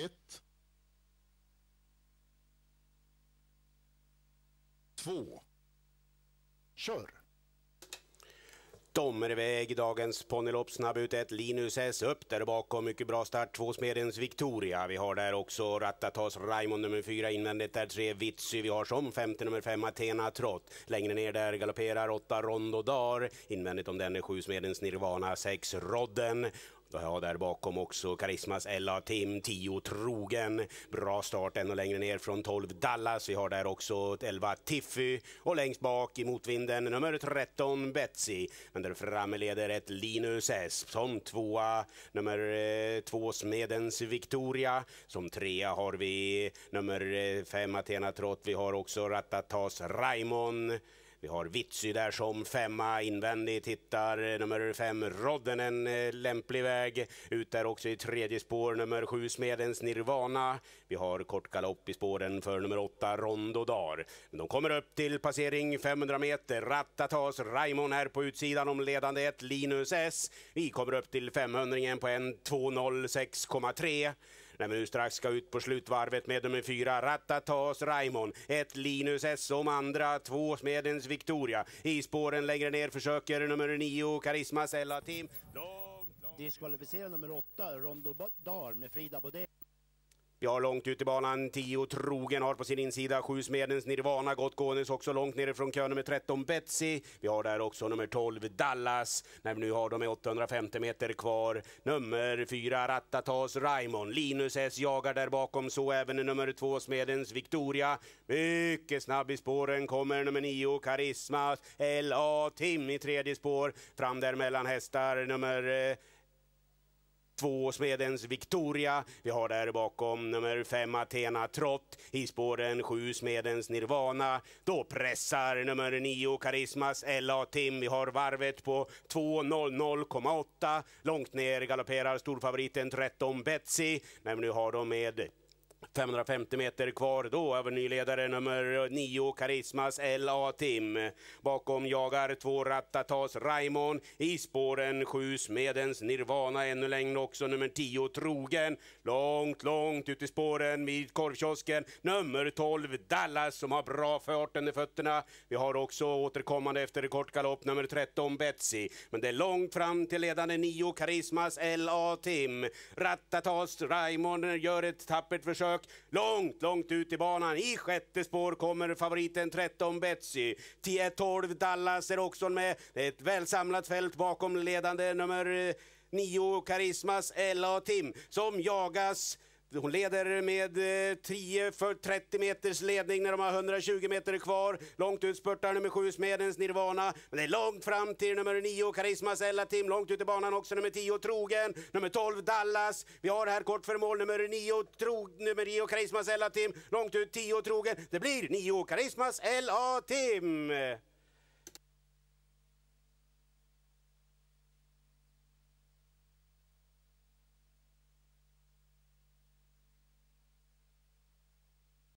1, 2, kör. De är iväg, dagens ponnylopp snabb ut ett Linus S upp där bakom, mycket bra start, 2 Smedens Victoria. Vi har där också Rattatas Raimond nummer 4 invändigt, där 3 Vitsy. Vi har som 50 nummer 5 Athena Trott. Längre ner där galopperar 8 Rondo Dar. Invändigt om den är 7 Smedens Nirvana, 6 Rodden. Då har jag där bakom också Karismas Ella Tim, 10 Trogen. Bra start ännu längre ner från 12 Dallas. Vi har där också 11 Tiffy. Och längst bak i motvinden nummer 13 Betsy. Men där framme leder ett Linus S. Som 2 nummer 2 Smedens Victoria. Som 3 har vi nummer 5 Athena Trott. Vi har också Rattatas Raimond. Vi har Vitsy där som 5 invändigt, hittar nummer 5 Rodden en lämplig väg. Ut där också i tredje spår nummer 7 Smedens Nirvana. Vi har kort galopp i spåren för nummer 8 Rondo Dar. De kommer upp till passering 500 meter. Rattatas Raimond är på utsidan om ledande ett Linus S. Vi kommer upp till 500-ringen på en 2.06,3. När vi nu strax ska ut på slutvarvet med nummer 4 Rattatas Raimond, ett Linus S som andra, 2 Smedens Victoria. I spåren längre ner försöker nummer 9 Karismas Ella Team. Diskvalificerad nummer 8 Rondo Dar med Frida Bodé. Vi har långt ut i banan 10 Trogen har på sin insida 7 Smedens Nirvana, gott gåendes också långt ner från kö nummer 13 Betsy. Vi har där också nummer 12 Dallas. När vi nu har de 850 meter kvar. Nummer 4 Rattatas Raimond. Linus S jagar där bakom, så även nummer 2 Smedens Victoria. Mycket snabb i spåren kommer nummer 9 Karismas L.A. Tim i tredje spår. Fram där mellan hästar nummer 2 Smedens Victoria. Vi har där bakom nummer 5 Athena Trott. I spåren 7 Smedens Nirvana. Då pressar nummer 9 Karismas Ella Tim. Vi har varvet på 2.00,8. Långt ner galopperar storfavoriten 13 Betsy. När vi nu har dem med 550 meter kvar, då över nyledare nummer 9 Karismas L.A. Tim. Bakom jagar 2 Rattatas Raimond. I spåren 7 Smedens Nirvana, ännu längre också nummer 10 Trogen. Långt ut i spåren vid korvkiosken nummer 12 Dallas som har bra fart under fötterna. Vi har också återkommande efter kort galopp nummer 13 Betsy. Men det är långt fram till ledande 9 Karismas L.A. Tim. Rattatas Raimond gör ett tappert försök. Långt ut i banan. I sjätte spår kommer favoriten 13 Betsy. 10-12 Dallas är också med. Det är ett välsamlat fält bakom ledande nummer 9 Karismas Ella Tim som jagas. Hon leder med 10-30 meters ledning när de har 120 meter kvar. Långt ut spurtar nummer 7 Smedens Nirvana. Men det är långt fram till nummer 9 Karismas Ella Tim. Långt ut i banan också nummer 10 Trogen. Nummer 12 Dallas. Vi har här kort för mål nummer 9 Karismas Ella Tim. Långt ut 10 Trogen. Det blir 9 Karismas Ella Tim.